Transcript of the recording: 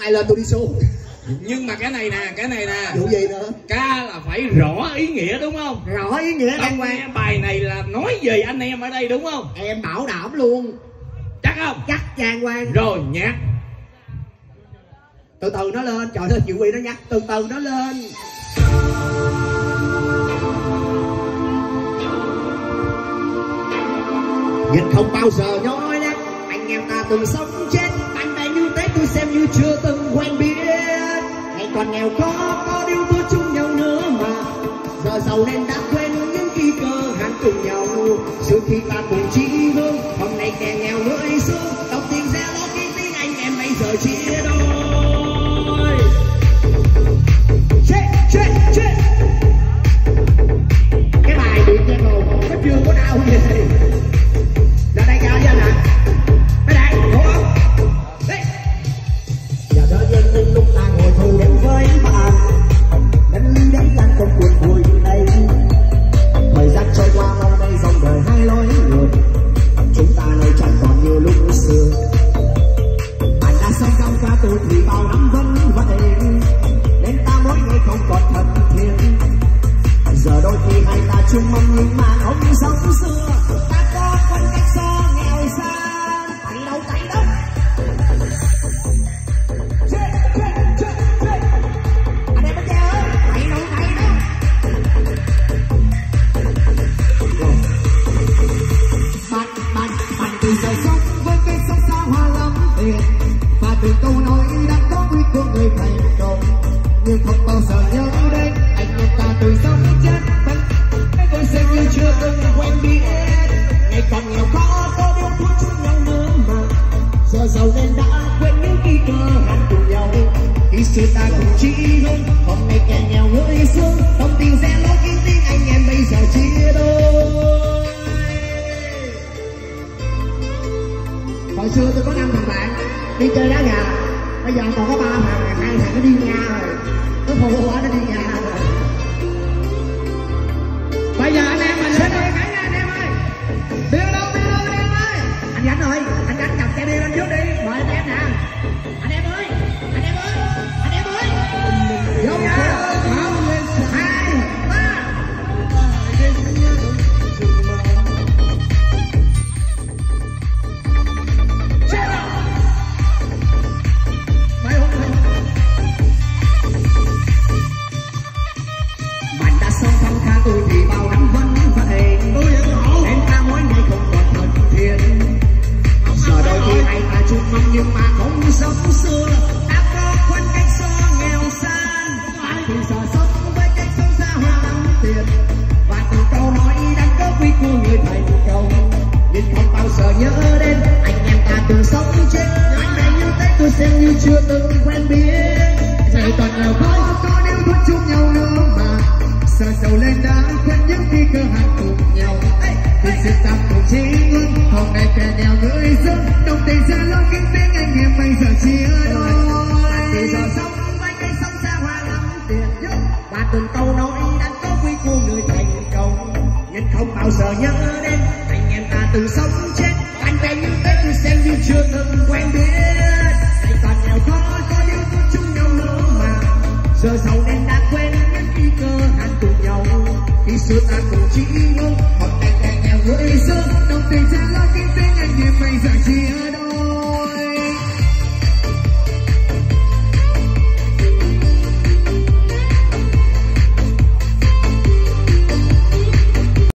Ai lên tôi đi xuống. Nhưng mà cái này nè vụ gì nữa? Ca là phải rõ ý nghĩa đúng không? Rõ ý nghĩa đàng Nghe hoàng. bài này là nói về anh em ở đây đúng không? Em bảo đảm luôn. Chắc không? Chắc chàng hoàng. Rồi nhạc từ từ nó lên. Trời ơi chị Huy nó nhắc từ từ nó lên. Dịch không bao giờ nhói nhắc. Anh em ta từng sống chết. Bạn bè như thế tôi xem như chưa từng quen biết. Ngày còn nghèo có điều tôi chung nhau nữa mà. Giờ giàu nên đã quên những khi cơ hàng cùng nhau. Trước khi ta cùng chí hướng. Hôm nay kẻ nghèo lưỡi xuống. Đồng tiền ra lo cái tiếng anh em bây giờ chia đôi. Chết. Cái bài điện cho đồ nó chưa có đau gì. Ra đây ra nha nè. Đây đây, đúng không? Đây. Giờ đó dân linh lúc ta ngồi thù đến với bạn. Đến đến đang trong cuộc vui đây. Thời gian trôi qua hôm nay dòng đời hai lối ngược. Chúng ta nơi chẳng còn nhiều lúc xưa. Anh đã sống trong ca tù thì bao năm vẫn vậy. Nên ta mỗi ngày không còn thân thiết. Giờ đôi khi hai ta chung mong nhưng mà không sống xưa. Ta có quân cách so nghèo xa. Tại đâu anh em bắt treo ơi. Tại đâu bạn từ giờ sống với cái sống xa hoa lắm tiền. Và từ câu nói đã có nguy của người thành công. Nhưng không bao giờ nhớ đến anh em ta từ sống chết. Tôi xem như chưa từng quen biết. Ngày còn nghèo có điều thuốc chung nhau nữa mà. Giờ giàu nên đã quên những khi cơ hàng cùng nhau. Khi xưa ta cùng chí hướng. Hôm nay kẻ nghèo ngưỡi xuống. Thông tin sẽ lối kín tiếng anh em bây giờ chia đôi. Hồi xưa tôi có 5 thằng bạn đi chơi đá gà. Bây giờ còn có 3 thằng, 2 thằng nó đi nhà rồi. Nó phụ quá nó đi nhà rồi. Bây giờ anh em mình lên đây khánh anh em ơi. Đưa đâu anh em ơi. Anh Gánh ơi, anh Gánh cầm xe đi lên trước đi. Mời anh em nè. Anh em ơi. Vô nha. 1, 2, 3. Bạn đã sống trong ca tù thì bao năm vẫn vậy. Nên ta mỗi ngày không còn thân thiết. Giờ đôi khi anh ta chung mong nhưng mà không sống xưa. Ta có quân cách so nghèo san. Thì giờ sống với cách sống xa hoa lắm tiền. Và từ câu nói đang có quý của người thành công. Nhưng không bao giờ nhớ đến anh em ta từng sống chết. Anh này như thế tôi xem như chưa từng quen biết. Ngày còn nghèo có điều thuốc chung nhau nữa mà. Giờ giàu lên đã quên những khi cơ hàng cùng nhau. Thì sự ta cùng chí hướng. Hôm nay kẻ nghèo ngưỡi xuống. Đồng tiền ra lo kín tiếng anh em bây giờ